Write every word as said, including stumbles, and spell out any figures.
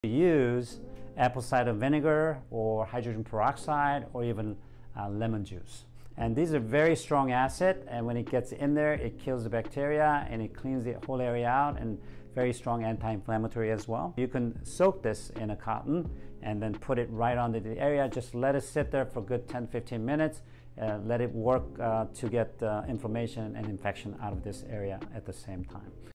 Use apple cider vinegar or hydrogen peroxide or even uh, lemon juice. And these are very strong acid, and when it gets in there, it kills the bacteria and it cleans the whole area out, and very strong anti-inflammatory as well. You can soak this in a cotton and then put it right onto the area. Just let it sit there for a good ten to fifteen minutes. Uh, let it work uh, to get uh, inflammation and infection out of this area at the same time.